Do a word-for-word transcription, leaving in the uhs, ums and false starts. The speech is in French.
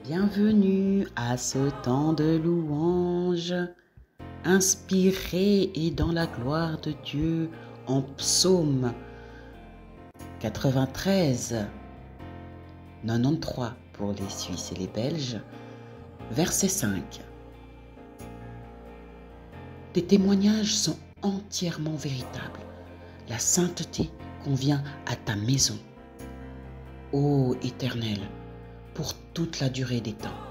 Bienvenue à ce temps de louange, inspiré et dans la gloire de Dieu en psaume quatre-vingt-treize, quatre-vingt-treize pour les Suisses et les Belges, verset cinq. Tes témoignages sont entièrement véritables. La sainteté convient à ta maison. Ô Éternel, pour toute la durée des temps.